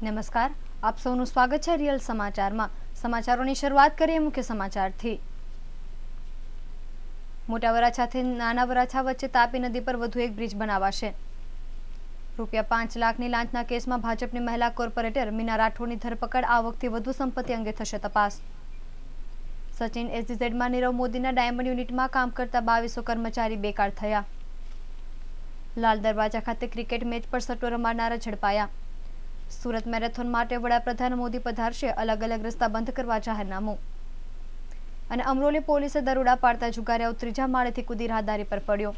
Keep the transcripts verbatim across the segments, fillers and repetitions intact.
નમસ્કાર, આપ સૌનું સ્વાગત છે રિયલ સમાચારમાં। સમાચારોની શરૂઆત કરીએ મુખ્ય સમાચારથી। મોટા વરાછાથી નાના વરાછા વચ્ચે તાપી નદી પર વધુ એક બ્રિજ બનાવાશે। રૂપિયા પાંચ લાખની લાંચના કેસમાં ભાજપની મહિલા કોર્પોરેટર મીના રાઠોડની ધરપકડ। આ વખતે વધુ સંપત્તિ અંગે થશે તપાસ। સચિન એસડીઝેડમાં નીરવ મોદીના ડાયમંડ યુનિટમાં કામ કરતા બાવીસો કર્મચારી બેકાર થયા। લાલ દરવાજા ખાતે ક્રિકેટ મેચ પર સટ્ટો રમાડનારા ઝડપાયા। સુરત મેરેથોન માટે વડાપ્રધાન મોદી પધારશે, અલગ અલગ રસ્તા બંધ કરવા જાહેરનામું। અને અમરોલી પોલીસે દરોડા પાડતા જુગારીઓ ત્રીજા માળેથી કૂદી રાહદારી પર પડ્યો।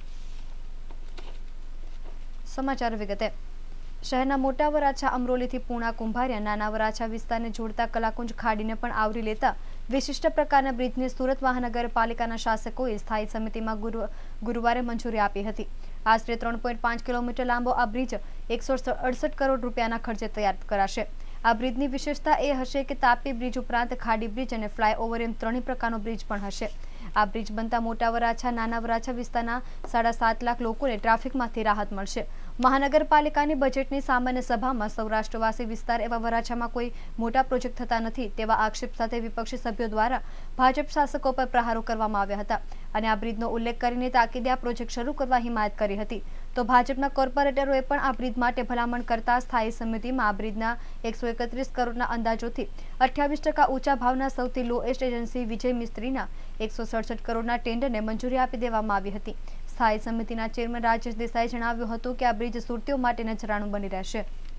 સમાચાર વિગતે। શહેરના મોટા વરાછા અમરોલીથી પૂણા કુંભારિયા નાના વરાછા વિસ્તારને જોડતા કલાકુંજ ખાડીને પણ આવરી લેતા વિશિષ્ટ પ્રકારના બ્રિજને સુરત મહાનગરપાલિકાના શાસકોએ સ્થાયી સમિતિમાં ગુરુ ગુરુવારે મંજૂરી આપી હતી। આશરે ત્રણ પોઈન્ટ પાંચ કિલોમીટર લાંબો આ બ્રિજ એકસો અડસઠ કરોડ રૂપિયાના ખર્ચે તૈયાર કરાશે। આ બ્રિજની વિશેષતા એ હશે કે તાપી બ્રિજ ઉપરાંત ખાડી બ્રિજ અને ફ્લાયઓવર એમ ત્રણેય પ્રકારનો બ્રિજ પણ હશે। આ બ્રિજ બનતા મોટા વરાછા નાના વરાછા વિસ્તારના સાડા સાત લાખ લોકોને ટ્રાફિકમાંથી રાહત મળશે। મહાનગરપાલિકાની બજેટની સામાન્ય સભામાં સૌરાષ્ટ્રવાસી વિસ્તાર એવા વરાછામાં કોઈ મોટા પ્રોજેક્ટ થતા નથી તેવા આક્ષેપ સાથે વિપક્ષી સભ્યો દ્વારા ભાજપ શાસકો પર પ્રહારો કરવામાં આવ્યા હતા અને આ બ્રિજનો ઉલ્લેખ કરીને તાકીદે આ પ્રોજેક્ટ શરૂ કરવા હિમાયત કરી હતી। તો ભાજપના કોર્પોરેટરોએ પણ આ બ્રિજ માટે ભલામણ કરતા સ્થાયી સમિતિમાં આ બ્રિજના એકસો એકત્રીસ કરોડના અંદાજોથી અઠ્યાવીસ ટકા ઊંચા ભાવના સૌથી લોએસ્ટ એજન્સી વિજય મિસ્ત્રીના એકસો સડસઠ કરોડના ટેન્ડરને મંજૂરી આપી દેવામાં આવી હતી। સ્થાયી સમિતિના ચેરમેન રાજેશ દેસાઈએ જણાવ્યું હતું કે આ બ્રિજ સુરતીઓ માટે નજરાણું બની રહેશે।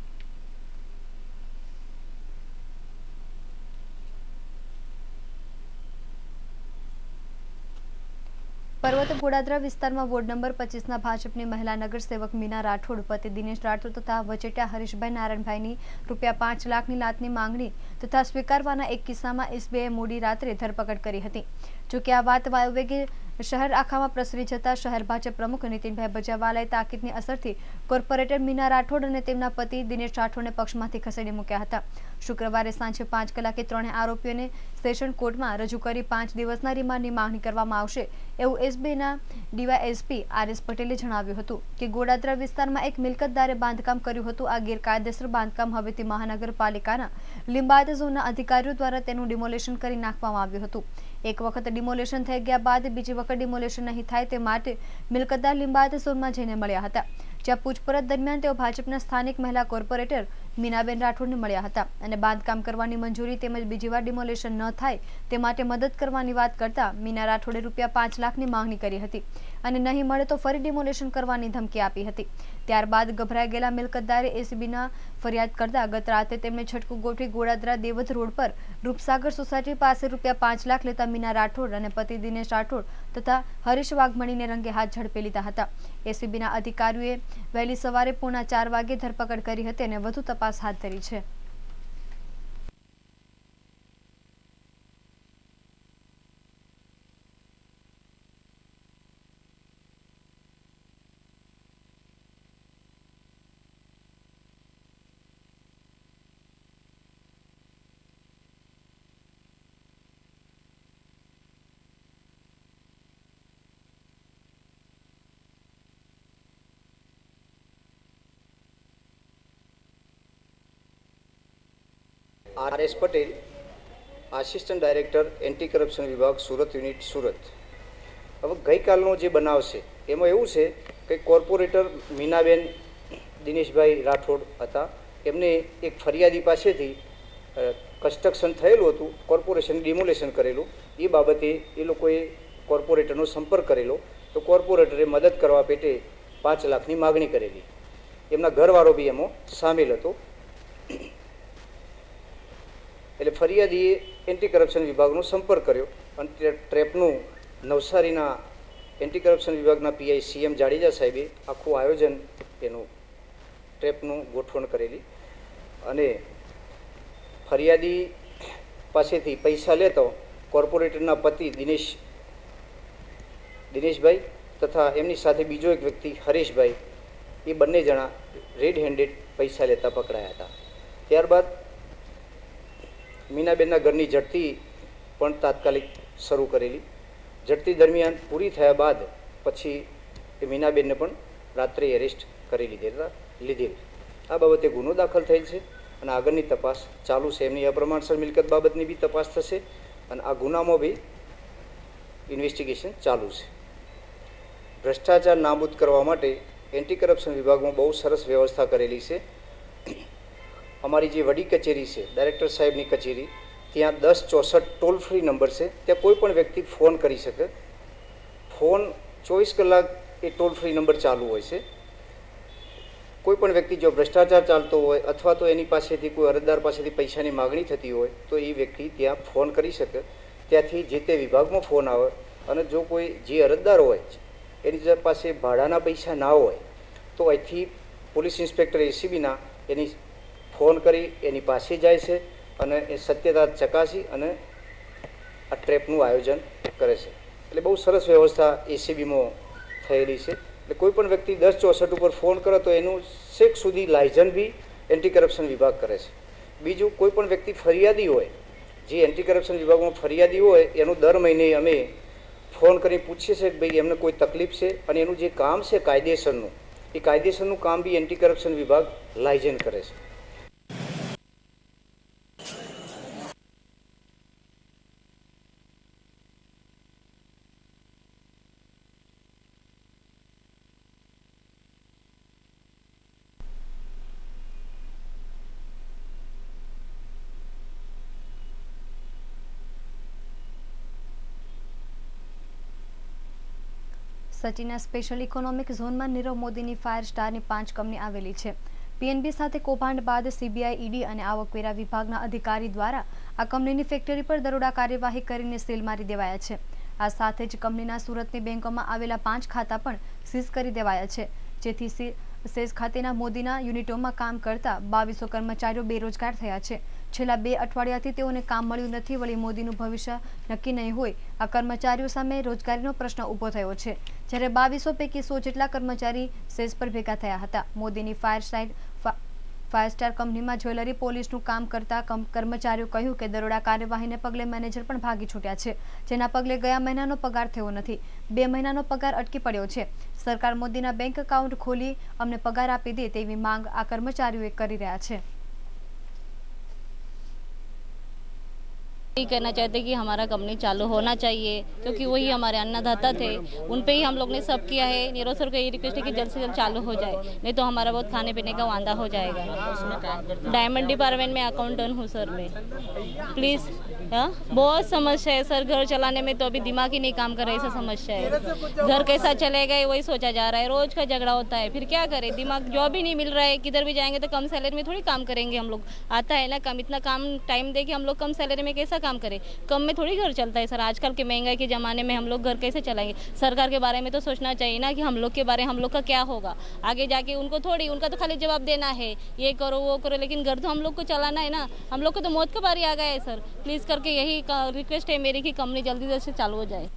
પર્વત ગોડાદરા વિસ્તારમાં વોર્ડ નંબર પચીસના ભાજપની મહિલા નગરસેવક મીના રાઠોડ પતિ દિનેશ રાઠોડ તથા વચેટિયા હરીશભાઈ નારાયણભાઈની રૂપિયા પાંચ લાખની લાંચની માંગણી તથા સ્વીકારવાના એક કિસ્સામાં એસબીઆઈએ મોડી રાત્રે ધરપકડ કરી હતી। જોકે આ વાત વાયુવેગે શહેર આખામાં પ્રસરી જતા શહેર ભાજપ પ્રમુખ નીતિનભાઈ બજાવાલાએ તાકીદની અસરથી કોર્પોરેટર મીના રાઠોડ અને તેમના પતિ દિનેશ રાઠોડને પક્ષમાંથી ખસેડી મૂક્યા હતા। શુક્રવારે સાંજે પાંચ કલાકે ત્રણેય આરોપીઓને સેશન કોર્ટમાં રજૂ કરી પાંચ દિવસના રિમાન્ડની માંગણી કરવામાં આવશે એવું એસબીના ડીવાયએસપી આર એસ પટેલે જણાવ્યું હતું કે ગોડાદરા વિસ્તારમાં એક મિલકતદારે બાંધકામ કર્યું હતું। આ ગેરકાયદેસર બાંધકામ હવેથી મહાનગરપાલિકાના લિંબાયત ઝોનના અધિકારીઓ દ્વારા તેનું ડિમોલેશન કરી નાખવામાં આવ્યું હતું। એક વખત ડિમોલેશન થઈ ગયા બાદ બીજી વખત ડિમોલેશન નહીં થાય તે માટે મિલકતદાર લિંબાયત ઝોનમાં જઈને મળ્યા હતા, જ્યાં પૂછપરછ દરમિયાન તેઓ ભાજપના સ્થાનિક મહિલા કોર્પોરેટર મીનાબેન રાઠોડને મળ્યા હતા અને બાંધકામ કરવાની મંજૂરી તેમજ બીજી વાર ડિમોલેશન ન થાય તે માટે મદદ કરવાની વાત કરતા મીના રાઠોડે રૂપિયા પાંચ લાખની માંગણી કરી હતી અને નહીં મળે તો ફરી ડિમોલેશન કરવાની ધમકી આપી હતી। ત્યારબાદ ગભરાઈ ગયેલા મિલકતદારે એસીબીના ફરિયાદ કરતા ગત રાતે તેમણે છટકું ગોઠવી ગોડાદરા દેવધ રોડ પર રૂપસાગર સોસાયટી પાસે રૂપિયા પાંચ લાખ લેતા મીના રાઠોડ અને પતિ દિનેશ રાઠોડ તથા હરીશ વાઘમણીને રંગે હાથ ઝડપી લીધા હતા। એસીબીના અધિકારીઓએ વહેલી સવારે પોણા ચાર વાગે ધરપકડ કરી હતી અને વધુ તપાસ હાથ ધરી છે। R S Patel, assistant director anti corruption विभाग सूरत यूनिट सूरत। હવે ગઈકાલનો જે બનાવ છે એમાં એવું છે કે કોર્પોરેટર મીનાબેન દિનેશભાઈ રાઠોડ હતા, એમને એક ફરિયાદી પાસેથી કન્સ્ટ્રક્શન થયેલું હતું, કોર્પોરેશન ડિમોલેશન કરેલું, એ બાબતે એ લોકોએ કોર્પોરેટરનો સંપર્ક કરેલો તો કોર્પોરેટરે મદદ કરવા પેટે પાંચ લાખની માગણી કરેલી। એમના ઘરવાળો બી એમાં સામેલ હતો। એટલે ફરિયાદીએ એન્ટી કરપ્શન વિભાગનો સંપર્ક કર્યો અને ટ્રેપનું નવસારીના એન્ટી કરપ્શન વિભાગના પીઆઈ સીએમ જાડેજા સાહેબે આખું આયોજન એનું ટ્રેપનું ગોઠવણ કરેલી અને ફરિયાદી પાસેથી પૈસા લેતો કોર્પોરેટરના પતિ દિનેશ દિનેશભાઈ તથા એમની સાથે બીજો એક વ્યક્તિ હરેશભાઈ, એ બંને જણા રેડ હેન્ડેડ પૈસા લેતા પકડાયા હતા। ત્યારબાદ મીનાબેનના ઘરની ઝડપી પણ તાત્કાલિક શરૂ કરેલી। ઝડપી દરમિયાન પૂરી થયા બાદ પછી એ મીનાબેનને પણ રાત્રે એરેસ્ટ કરી લીધેલા લીધેલ। આ બાબતે ગુનો દાખલ થયેલ છે અને આગળની તપાસ ચાલુ છે. એમની અપ્રમાણસર મિલકત બાબતની બી તપાસ થશે અને આ ગુનામાં બી ઇન્વેસ્ટિગેશન ચાલુ છે. ભ્રષ્ટાચાર નાબૂદ કરવા માટે એન્ટી કરપ્શન વિભાગમાં બહુ સરસ વ્યવસ્થા કરેલી છે. અમારી જે વડી કચેરી છે, ડાયરેક્ટર સાહેબની કચેરી, ત્યાં દસ ચોસઠ ટોલ ફ્રી નંબર છે. ત્યાં કોઈ પણ વ્યક્તિ ફોન કરી શકે. ફોન ચોવીસ કલાક એ ટોલ ફ્રી નંબર ચાલુ હોય છે. કોઈ પણ વ્યક્તિ જો ભ્રષ્ટાચાર ચાલતો હોય અથવા તો એની પાસેથી કોઈ અરજદાર પાસેથી પૈસાની માગણી થતી હોય તો એ વ્યક્તિ ત્યાં ફોન કરી શકે. ત્યાંથી જે તે વિભાગમાં ફોન આવે અને જો કોઈ જે અરજદાર હોય એની પાસે ભાડાના પૈસા ના હોય તો અહીંથી પોલીસ ઇન્સ્પેક્ટર એસીબીના એની ફોન કરી એની પાસે જાય છે અને એ સત્યતા ચકાસી અને આ ટ્રેપનું આયોજન કરે છે. એટલે બહુ સરસ વ્યવસ્થા એસીબીમાં થયેલી છે. એટલે કોઈ પણ વ્યક્તિ દસ ચોસઠ ઉપર ફોન કરે તો એનું છેક સુધી લાયઝન બી એન્ટી કરપ્શન વિભાગ કરે છે. બીજું, કોઈ પણ વ્યક્તિ ફરિયાદી હોય, જે એન્ટી કરપ્શન વિભાગમાં ફરિયાદી હોય એનું દર મહિને અમે ફોન કરી પૂછીએ છીએ કે ભાઈ એમને કોઈ તકલીફ છે અને એનું જે કામ છે કાયદેસરનું, એ કાયદેસરનું કામ બી એન્ટી કરપ્શન વિભાગ લાયઝન કરે છે. સચિનના સ્પેશિયલ ઇકોનોમિક ઝોનમાં નીરવ મોદીની ફાયર સ્ટારની પાંચ કંપની આવેલી છે. પીએનબી સાથે કૌભાંડ બાદ સીબીઆઈ, ઈડી અને આવકવેરા વિભાગના અધિકારી દ્વારા આ કંપનીની ફેક્ટરી પર દરોડા કાર્યવાહી કરીને સીલ મારી દેવાયા છે. આ સાથે જ કંપનીના સુરતની બેંકોમાં આવેલા પાંચ ખાતા પણ સીઝ કરી દેવાયા છે, જેથી સેઝ ખાતેના મોદીના યુનિટોમાં કામ કરતા બાવીસો કર્મચારીઓ બેરોજગાર થયા છે. છેલ્લા બે અઠવાડિયાથી તેઓને કામ મળ્યું નથી. વળી મોદીનું ભવિષ્ય નક્કી નહીં હોય આ કર્મચારીઓ સામે રોજગારીનો પ્રશ્ન ઊભો થયો છે, જ્યારે બાવીસો પૈકી સો જેટલા કર્મચારી સેઝ પર ભેગા થયા હતા. મોદીની ફાયર સાઇડ ફાયર સ્ટાર કંપનીમાં જ્વેલરી પોલિશનું કામ કરતા કર્મચારીઓ કહ્યું કે દરોડા કાર્યવાહીને પગલે મેનેજર પણ ભાગી છૂટ્યા છે, જેના પગલે ગયા મહિનાનો પગાર થયો નથી. બે મહિનાનો પગાર અટકી પડ્યો છે. સરકાર મોદીના બેંક એકાઉન્ટ ખોલી અમને પગાર આપી દે તેવી માંગ આ કર્મચારીઓએ કરી રહ્યા છે. यही कहना चाहते कि हमारा कंपनी चालू होना चाहिए, क्योंकि वही हमारे अन्नदाता थे, उन पे ही हम लोग ने सब किया है. नीरव सर को यही रिक्वेस्ट है कि जल्द से जल्द चालू हो जाए, नहीं तो हमारा बहुत खाने पीने का वांदा हो जाएगा. डायमंड डिपार्टमेंट में अकाउंटेंट हूँ सर मैं. प्लीज़, हाँ, बहुत समस्या है सर. घर चलाने में तो अभी दिमाग ही नहीं काम कर रहा है, ऐसा समस्या है. घर कैसा चलेगा वही सोचा जा रहा है. रोज का झगड़ा होता है, फिर क्या करें. दिमाग जॉब ही नहीं मिल रहा है. किधर भी जाएंगे तो कम सैलरी में थोड़ी काम करेंगे हम लोग. आता है ना कम, इतना काम टाइम दे के हम लोग कम सैलरी में कैसा काम करें. कम में थोड़ी घर चलता है सर. आजकल के महंगाई के ज़माने में हम लोग घर कैसे चलाएंगे. सरकार के बारे में तो सोचना चाहिए ना कि हम लोग के बारे में हम लोग का क्या होगा आगे जाके. उनको थोड़ी, उनका तो खाली जवाब देना है, ये करो वो करो, लेकिन घर तो हम लोग को चलाना है ना. हम लोग को तो मौत का बारी आ गया है सर. प्लीज़ करके यही रिक्वेस्ट है मेरी कि कंपनी जल्दी जल्दी से चालू हो जाए.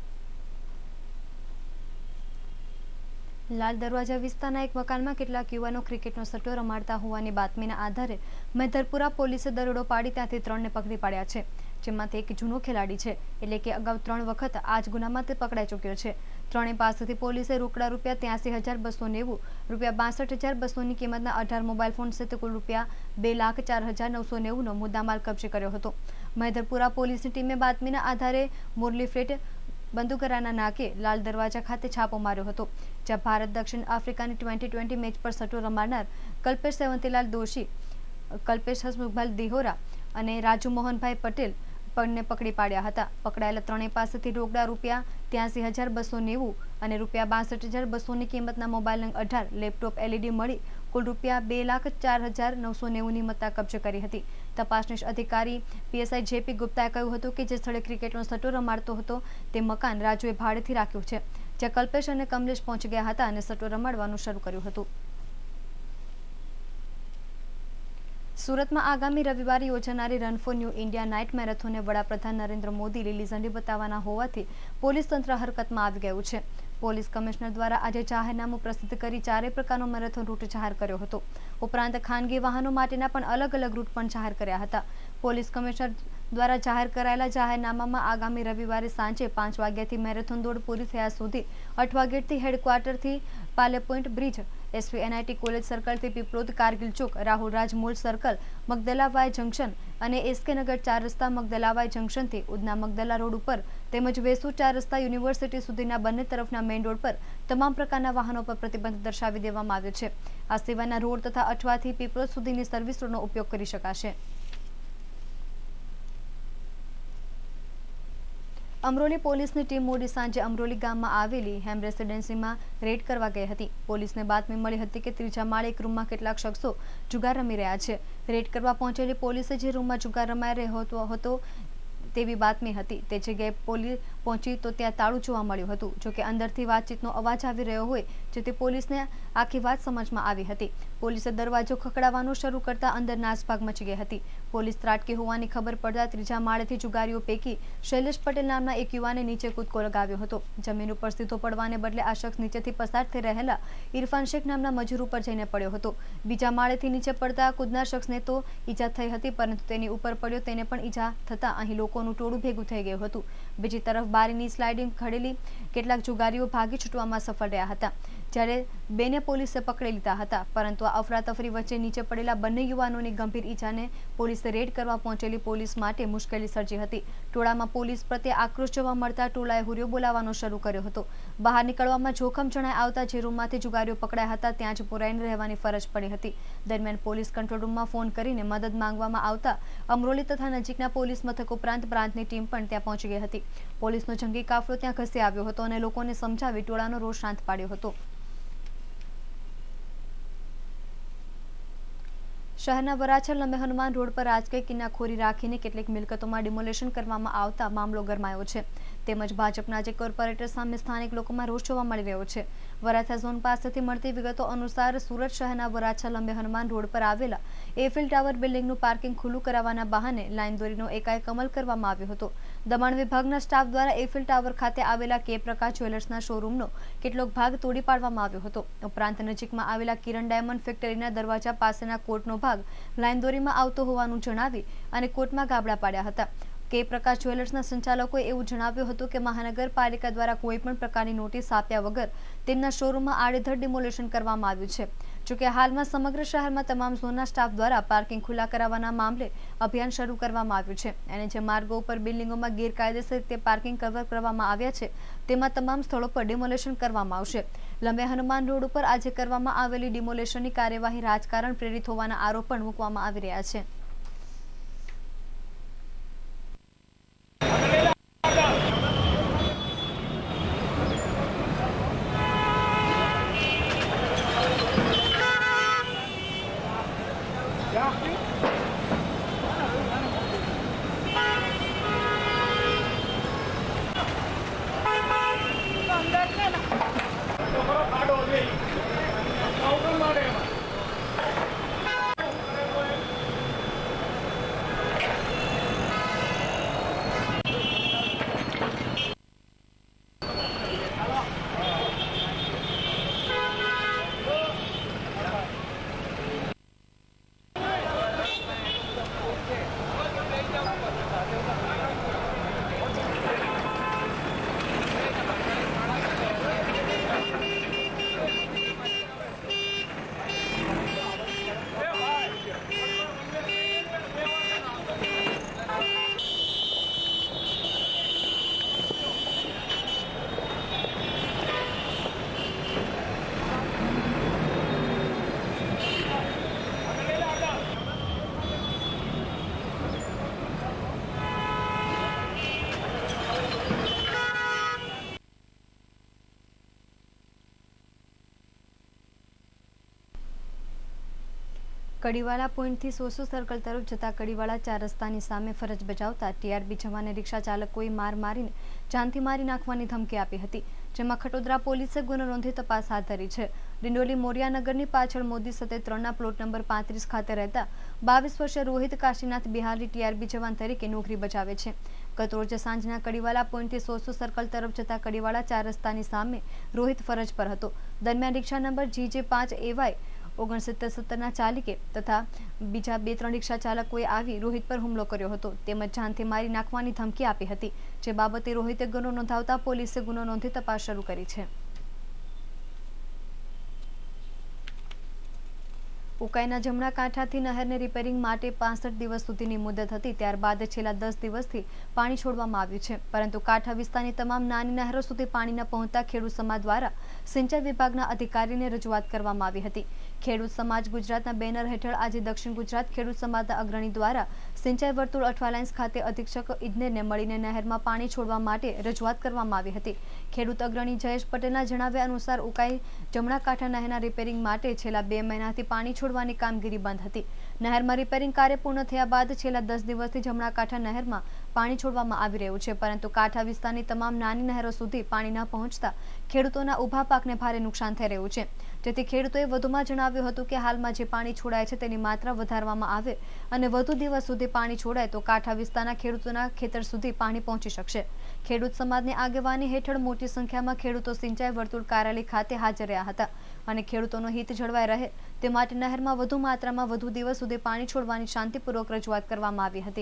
લાલ દરવાજા વિસ્તારના એક મકાનમાં કેટલાક યુવાનો ક્રિકેટનો સટ્ટો રમાડતા હોવાની બાતમીના આધારે મેધરપુરા પોલીસે દરોડો પાડી ત્યાંથી ત્રણને પકડી પાડ્યા છે, જેમાંથી એક જૂનો ખેલાડી છે, એટલે કે અગાઉ ત્રણ વખત આ જ ગુનામાં તે પકડાઈ ચૂક્યો છે. ત્રણેય પાસેથી પોલીસે રોકડા રૂપિયા ત્યાસી હજાર બસો નેવું, રૂપિયા બાસઠ હજાર બસોની કિંમતના અઢાર મોબાઈલ ફોન સહિત કુલ રૂપિયા બે લાખ ચાર હજાર નવસો નેવુંનો મુદ્દામાલ કબજે કર્યો હતો. મેધરપુરા પોલીસની ટીમે બાતમીના આધારે મુરલી ફ્લેટ બંદુકરાના નાકે લાલ દરવાજા ખાતે છાપો માર્યો હતો, જ્યાં ભારત દક્ષિણ આફ્રિકાની ટ્વેન્ટી ટ્વેન્ટી મેચ પર સટ્ટો રમાડનાર કલ્પેશ સેવંતીલાલ દોશી, કલ્પેશ હસમુખભાઈ દિહોરા અને રાજુ મોહનભાઈ પટેલ ને પકડી પાડ્યા હતા. પકડાયેલા ત્રણેય પાસેથી રોકડા રૂપિયા ત્યાસી હજાર બસો નેવું અને રૂપિયા બાસઠ હજાર બસોની કિંમતના મોબાઈલ નંગ અઢાર, લેપટોપ, એલઈડી મળી કુલ રૂપિયા બે લાખ ચાર હજાર નવસો નેવુંની મત્તા કબજે કરી હતી. તપાસનીશ અધિકારી પીએસઆઈ જેપી ગુપ્તાએ કહ્યું હતું કે જે સ્થળે ક્રિકેટનો સટ્ટો રમાડતો હતો તે મકાન રાજુએ ભાડેથી રાખ્યું છે, જ્યાં કલ્પેશ અને કમલેશ પહોંચી ગયા હતા અને સટ્ટો રમાડવાનું શરૂ કર્યું હતું. સુરતમાં આગામી રવિવારે યોજાનારી run for new India night મેરેથોનને વડાપ્રધાન નરેન્દ્ર મોદી લીલી ઝંડી બતાવવાના હોવાથી પોલીસ તંત્ર હરકતમાં આવી ગયું છે. પોલીસ કમિશનર દ્વારા આજે જાહેરનામું પ્રસિદ્ધ કરી ચારેય પ્રકારનો મેરેથોન રૂટ જાહેર કર્યો હતો. ઉપરાંત ખાનગી વાહનો માટેના પણ અલગ અલગ રૂટ પણ જાહેર કર્યા હતા. પોલીસ કમિશનર દ્વારા જાહેર કરાયેલા જાહેરનામામાં આગામી રવિવારે સાંજે પાંચ વાગ્યાથી મેરેથોન દોડ પૂરી થયા સુધી અઠવા ગેટથી હેડક્વાર્ટરથી પાલે point bridge SV NIT college સર્કલથી પીપલોદ કારગિલ ચોક, રાહુલ રાજ મોલ સર્કલ, મગદલાવાય જંકશન અને એસકે નગર ચાર રસ્તા મગદલાવાય જંકશનથી ઉધના મગદલા રોડ ઉપર તેમજ વેસુ ચાર રસ્તા યુનિવર્સિટી સુધીના બંને તરફના મેઇન રોડ પર તમામ પ્રકારના વાહનો પર પ્રતિબંધ દર્શાવી દેવામાં આવ્યો છે। આ સિવાયના રોડ તથા અઠવાથી પીપલોદ સુધીની સર્વિસ રોડનો ઉપયોગ કરી શકાશે। અમરોલી પોલીસની ટીમ મોડી સાંજે અમરોલી ગામમાં આવેલી હેમ રેસિડેન્સીમાં રેડ કરવા ગઈ હતી। પોલીસને બાતમી મળી હતી કે ત્રીજા માળે એક રૂમમાં કેટલાક શખ્સો જુગાર રમી રહ્યા છે। રેડ કરવા પહોંચેલી પોલીસે જે રૂમમાં જુગાર રમાઈ રહ્યો હતો તેવી બાતમી હતી। તે જગ્યાએ પોલીસ પહોંચી તો ત્યાં તાળું જોવા મળ્યું હતું। જોકે અંદરથી વાતચીતનો અવાજ આવી રહ્યો હોય જેથી પોલીસને આખી વાત સમજમાં આવી હતી। પોલીસે દરવાજો ખખડાવવાનું શરૂ કરતા અંદર નાસભાગ મચી ગઈ હતી। પોલીસ ત્રાટકી હોવાની ખબર પડતા ત્રીજા માળેથી જુગારીઓ પૈકી શૈલેષ પટેલ નામના એક યુવાને નીચે કૂદકો લગાવ્યો હતો। જમીન ઉપર સીધો પડવાને બદલે આ શખ્સ નીચેથી પસાર થઈ રહેલા ઇરફાન શેખ નામના મજૂર ઉપર જઈને પડ્યો હતો। બીજા માળેથી નીચે પડતા કૂદનાર શખ્સને તો ઈજા થઈ હતી, પરંતુ તેની ઉપર પડ્યો તેને પણ ઈજા થતા અહીં લોકોનું ટોળું ભેગું થઈ ગયું હતું। બીજી તરફ બારીની સ્લાઇડિંગ ખડેલી કેટલાક જુગારીઓ ભાગી છૂટવામાં સફળ રહ્યા હતા, જ્યારે બેને પોલીસે પકડી લીધા હતા। પરંતુ આ અફરાતફરી વચ્ચે નીચે પડેલા બંને યુવાનોની ગંભીર ઈજાને પોલીસે રેડ કરવા પહોંચેલી પોલીસ માટે મુશ્કેલી સર્જી હતી। ટોળામાં પોલીસ પ્રત્યે આક્રોશ જોવા મળતા ટોળાએ હુરિયો બોલાવવાનો શરૂ કર્યો હતો। બહાર નીકળવામાં જોખમ જણાઈ આવતા જે રૂમમાંથી જુગારીઓ પકડાયા હતા ત્યાં જ પુરાઈને રહેવાની ફરજ પડી હતી। દરમિયાન પોલીસ કંટ્રોલ રૂમમાં ફોન કરીને મદદ માંગવામાં આવતા અમરોલી તથા નજીકના પોલીસ મથક ઉપરાંત બ્રાન્ચની ટીમ પણ ત્યાં પહોંચી ગઈ હતી। પોલીસનો જંગી કાફલો ત્યાં ઘસી આવ્યો હતો અને લોકોને સમજાવી ટોળાનો રોષ શાંત પાડ્યો હતો। શહેરના વરાછા લંબે હનુમાન રોડ પર રાજકીય કિનાખોરી રાખીને કેટલીક મિલકતોમાં ડિમોલેશન કરવામાં આવતા મામલો ગરમાયો છે। તેમજ ભાજપના જે કોર્પોરેટર સામે સ્થાનિક લોકોમાં રોષ જોવા મળી રહ્યો છે। વરાછા ઝોન પાસેથી મળતી વિગતો અનુસાર સુરત શહેરના વરાછા લંબે હનુમાન રોડ પર આવેલા એફિલ ટાવર બિલ્ડિંગનું પાર્કિંગ ખુલ્લું કરાવવાના બહાને લાઈન દોરીનો એકાએક અમલ કરવામાં આવ્યો હતો। દમણ વિભાગના સ્ટાફ દ્વારા એફિલ ટાવર ખાતે આવેલા કે પ્રકાશ જ્વેલર્સના શોરૂમનો કેટલોક ભાગ તોડી પાડવામાં આવ્યો હતો। ઉપરાંત નજીકમાં આવેલા કિરણ ડાયમંડ ફેક્ટરીના દરવાજા પાસેના કોર્ટનો ભાગ લાઈન દોરીમાં આવતો હોવાનું જણાવી અને કોર્ટમાં ગાબડા પાડ્યા હતા। કે પ્રકાશ જ્વેલર્સના સંચાલકોએ એવું જણાવ્યું હતું કે મહાનગરપાલિકા દ્વારા કોઈ પણ પ્રકારની નોટિસ આપ્યા વગર તેમના શોરૂમમાં આડેધડ ડિમોલેશન કરવામાં આવ્યું છે। જોકે હાલમાં સમગ્ર શહેરમાં તમામ ઝોનના સ્ટાફ દ્વારા પાર્કિંગ ખુલ્લા કરાવવાના મામલે અભિયાન શરૂ કરવામાં આવ્યું છે અને જે માર્ગો ઉપર બિલ્ડિંગોમાં ગેરકાયદેસર રીતે પાર્કિંગ કવર કરવામાં આવ્યા છે તેમાં તમામ સ્થળો પર ડિમોલેશન કરવામાં આવશે। લંબે હનુમાન રોડ ઉપર આજે કરવામાં આવેલી ડિમોલેશનની કાર્યવાહી રાજકારણ પ્રેરિત હોવાના આરોપ પણ મૂકવામાં આવી રહ્યા છે। કડીવાલા પોઈન્ટથી સોસુ સર્કલ તરફ જતા કડીવાલા ચાર રસ્તાની સામે ફરજ બજાવતા ટીઆરબી જવાને રિક્ષા ચાલકોએ માર મારીને જાનથી મારી નાખવાની ધમકી આપી હતી, જેમાં ખટોદરા પોલીસે ગુનો નોંધી તપાસ હાથ ધરી છે। ડિંડોલી મોરિયાનગરની પાછળ મોદી સતે ત્રણના પ્લોટ નંબર પાંત્રીસ ખાતે રહેતા બાવીસ વર્ષીય રોહિત કાશીનાથ બિહારી ટીઆરબી જવાન તરીકે નોકરી બજાવે છે। ગત રોજ સાંજના કડીવાલા પોઈન્ટથી સોસુ સર્કલ તરફ જતા કડીવાલા ચાર રસ્તાની સામે રોહિત ફરજ પર હતો। દરમિયાન રિક્ષા નંબર જી જે પાંચ એવાય ઓગણસિત્તેર સત્તરના ચાલકે તથા બીજા બે ત્રણ રિક્ષા ચાલકોએ આવી રોહિત પર હુમલો કર્યો હતો તેમજ જાનથી મારી નાખવાની ધમકી આપી હતી, જે બાબતે રોહિતે ગુનો નોંધાવતા પોલીસે ગુનો નોંધી તપાસ શરૂ કરી છે। ઉકાઈના જમણા કાંઠાથી નહેરને રિપેરિંગ માટે પાસઠ દિવસ સુધીની મુદત હતી, ત્યારબાદ છેલ્લા દસ દિવસથી પાણી છોડવામાં આવ્યું છે, પરંતુ કાંઠા વિસ્તારની તમામ નાની નહેરો સુધી પાણી ન પહોંચતા ખેડૂત સમાજ દ્વારા સિંચાઈ વિભાગના અધિકારીને રજૂઆત કરવામાં આવી હતી। ખેડૂત સમાજ ગુજરાતના બેનર હેઠળ આજે દક્ષિણ ગુજરાત ખેડૂત સમાજના અગ્રણી દ્વારા સિંચાઈ વર્તુળ અઠવાલાઇન્સ ખાતે અધિક્ષક ઇજનેરને મળીને નહેરમાં પાણી છોડવા માટે રજૂઆત કરવામાં આવી હતી। ખેડૂત અગ્રણી જયેશ પટેલના જણાવ્યા અનુસાર ઉકાઈ જમણા કાંઠા નહેરના રિપેરિંગ માટે છેલ્લા બે મહિનાથી પાણી છોડવાની કામગીરી બંધ હતી। નહેરમાં રિપેરિંગ કાર્ય પૂર્ણ થયા બાદ છેલ્લા દસ દિવસથી જમણા કાંઠા નહેરમાં પાણી છોડવામાં આવી રહ્યું છે, પરંતુ કાંઠા વિસ્તારની તમામ નાની નહેરો સુધી પાણી ન પહોંચતા ખેડૂતોના ઊભા પાકને ભારે નુકસાન થઈ રહ્યું છે, જેથી ખેડૂતોએ વધુમાં જણાવ્યું હતું કે હાલમાં જે પાણી છોડાય છે તેની માત્રા વધારવામાં આવે અને વધુ દિવસ સુધી પાણી છોડાય તો કાંઠા વિસ્તારના ખેડૂતોના ખેતર સુધી પાણી પહોંચી શકશે। ખેડૂત સમાજની આગેવાની હેઠળ મોટી સંખ્યામાં ખેડૂતો સિંચાઈ વર્તુળ કાર્યાલય ખાતે હાજર રહ્યા હતા અને ખેડૂતોનું હિત જળવાઈ રહે તે માટે નહેરમાં વધુ માત્રામાં વધુ દિવસ સુધી પાણી છોડવાની શાંતિપૂર્વક રજૂઆત કરવામાં આવી હતી।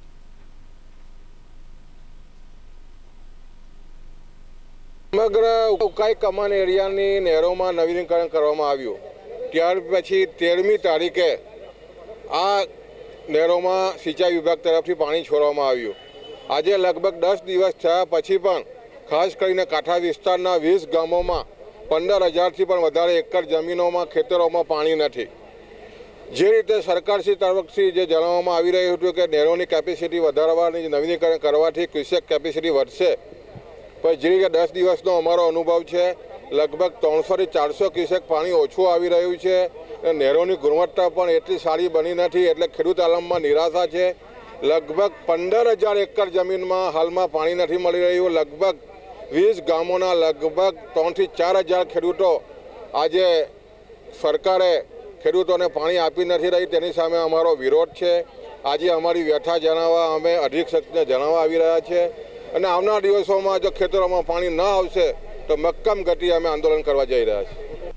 સમગ્ર ઉકાઈ કમાન એરિયાની નહેરોમાં નવીનીકરણ કરવામાં આવ્યું, ત્યાર પછી તેરમી તારીખે આ નહેરોમાં સિંચાઈ વિભાગ તરફથી પાણી છોડવામાં આવ્યું। આજે લગભગ દસ દિવસ થયા પછી પણ ખાસ કરીને કાંઠા વિસ્તારના વીસ ગામોમાં પંદર હજારથી પણ વધારે એકર જમીનોમાં ખેતરોમાં પાણી નથી। જે રીતે સરકારશ્રી તરફથી જે જણાવવામાં આવી રહ્યું હતું કે નહેરોની કેપેસિટી વધારવાની નવીનીકરણ કરવાથી ક્યુસેક કેપેસિટી વધશે, પણ જે રીતે દસ દિવસનો અમારો અનુભવ છે લગભગ ત્રણસોથી ચારસો ક્યુસેક પાણી ઓછું આવી રહ્યું છે। નહેરોની ગુણવત્તા પણ એટલી સારી બની નથી, એટલે ખેડૂત આલમમાં નિરાશા છે। લગભગ પંદર હજાર એકર જમીનમાં હાલમાં પાણી નથી મળી રહ્યું। લગભગ વીસ ગામોના લગભગ ત્રણથી ચાર હજાર ખેડૂતો આજે સરકારે ખેડૂતોને પાણી આપી નથી રહી, તેની સામે અમારો વિરોધ છે। આજે અમારી વ્યથા જણાવવા અમે અધિક્ષકને જણાવવા આવી રહ્યા છે અને આવનાર દિવસોમાં જો ખેતરોમાં પાણી ન આવશે તો મક્કમ ગતિ અમે આંદોલન કરવા જઈ રહ્યા છીએ।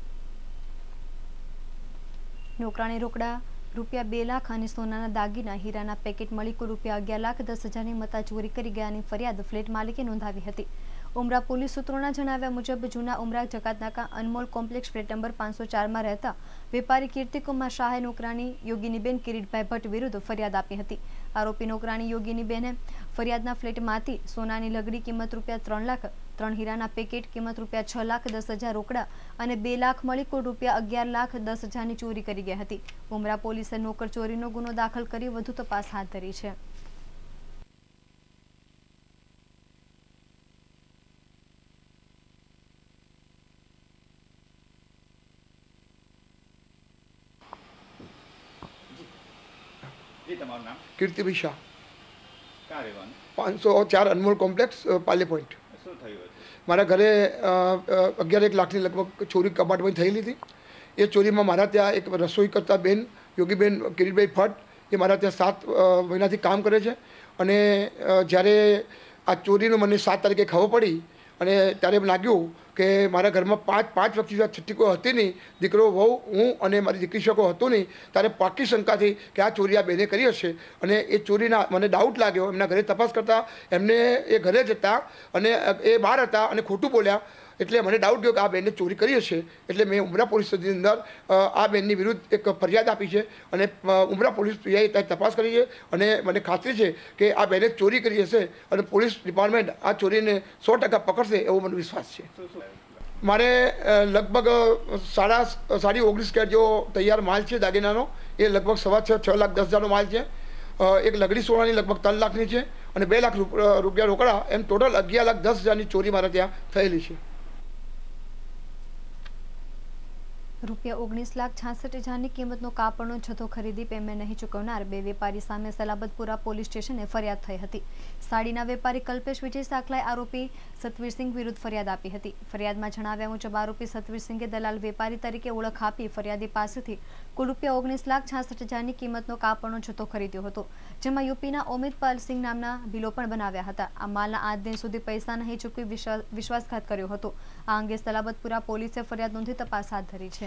નોકરાણી રોકડા રૂપિયા બે લાખ અને સોનાના દાગીના હીરાના પેકેટ મળી કુલ રૂપિયા અગિયાર લાખ દસ હજારની મત્તા ચોરી કરી ગયાની ફરિયાદ ફ્લેટ માલિકે નોંધાવી હતી। ઉમરા પોલીસ સૂત્રોના જણાવ્યા મુજબ જૂના ઉમરા જકાતનાકા અનમોલ કોમ્પ્લેક્સ ફ્લેટ નંબર પાંચસો ચારમાં રહેતા વેપારી કીર્તિકુમાર શાહે નોકરાણી યોગીનીબેન કિરીટભાઈ ભટ્ટ વિરુદ્ધ ફરિયાદ આપી હતી। આરોપી નોકરાણી યોગીનીબેને ફરિયાદના ફ્લેટમાંથી સોનાની લગડી કિંમત રૂપિયા ત્રણ લાખ, ત્રણ હીરાના પેકેટ કિંમત રૂપિયા છ લાખ દસ હજાર રોકડા અને બે લાખ મળી કુલ રૂપિયા અગિયાર લાખ દસ હજારની ચોરી કરી ગઈ હતી। ઉમરા પોલીસે નોકર ચોરીનો ગુનો દાખલ કરી વધુ તપાસ હાથ ધરી છે। કીર્તિભાઈ શાહ, પાંચસો ચાર અનમોલ કોમ્પ્લેક્સ, પાલે પોઈન્ટ। મારા ઘરે અગિયાર એક લાખની લગભગ ચોરી કબાટમાં થયેલી હતી। એ ચોરીમાં મારા ત્યાં એક રસોઈ કરતા બેન યોગીબેન કિરીટભાઈ ભટ્ટ એ મારા ત્યાં સાત મહિનાથી કામ કરે છે અને જ્યારે આ ચોરીનું મને સાત તારીખે ખબર પડી અને ત્યારે એમ લાગ્યું કે મારા ઘરમાં પાંચ પાંચ વ્યક્તિ છઠ્ઠી કોઈ હતી નહીં, દીકરો વહુ હું અને મારી દીકરી શકો હતું નહીં, ત્યારે પાકી શંકા થઈ કે આ ચોરી આ બેને કરી હશે અને એ ચોરીના મને ડાઉટ લાગ્યો। એમના ઘરે તપાસ કરતાં એમને એ ઘરે જ હતા અને એ બહાર હતા અને ખોટું બોલ્યા, એટલે મને ડાઉટ ગયો કે આ બેનને ચોરી કરી હશે। એટલે મેં ઉમરા પોલીસ સ્ટેશનની અંદર આ બેનની વિરુદ્ધ એક ફરિયાદ આપી છે અને ઉમરા પોલીસ પીઆઈ ત્યાં તપાસ કરી છે અને મને ખાતરી છે કે આ બેને ચોરી કરી હશે અને પોલીસ ડિપાર્ટમેન્ટ આ ચોરીને સો ટકા પકડશે એવો મને વિશ્વાસ છે। મારે લગભગ સાડા સાડી ઓગણીસ કેરેટ જેવો તૈયાર માલ છે દાગીનાનો, એ લગભગ સવા છ છ લાખ દસ હજારનો માલ છે। એક લગડી સોનાની લગભગ ત્રણ લાખની છે અને બે લાખ રૂપિયા રોકડા, એમ ટોટલ અગિયાર લાખ દસ હજારની ચોરી મારા ત્યાં થયેલી છે। રૂપિયા ઓગણીસ લાખ છાસઠ હજારની કિંમતનો કાપડનો જથ્થો ખરીદી પેમેન્ટ નહીં ચૂકવનાર બે વેપારી સામે સલાબતપુરા પોલીસ સ્ટેશને ફરિયાદ થઈ હતી। સાડીના વેપારી કલ્પેશ વિજય સાકલાએ આરોપી સતવીરસિંહ વિરુદ્ધ ફરિયાદ આપી હતી। ફરિયાદમાં જણાવ્યા મુજબ આરોપી સતવીરસિંહે દલાલ વેપારી તરીકે ઓળખ આપી ફરિયાદી પાસેથી કુલ રૂપિયા ઓગણીસ લાખ છાસઠ હજારની કિંમતનો કાપડનો જથ્થો ખરીદ્યો હતો, જેમાં યુપીના ઓમિતપાલસિંહ નામના બિલો પણ બનાવ્યા હતા। આ માલના આજ દિન સુધી પૈસા નહીં ચૂકવી વિશ્વાસઘાત કર્યો હતો। આ અંગે સલાબતપુરા પોલીસે ફરિયાદ નોંધી તપાસ હાથ ધરી છે।